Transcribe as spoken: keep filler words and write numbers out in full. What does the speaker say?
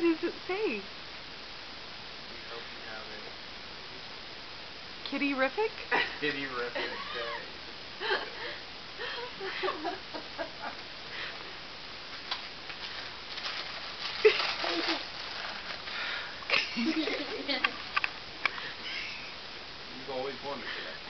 does it say? We hope you have a Kitty-rific? kitty-rific day. You've always wanted that.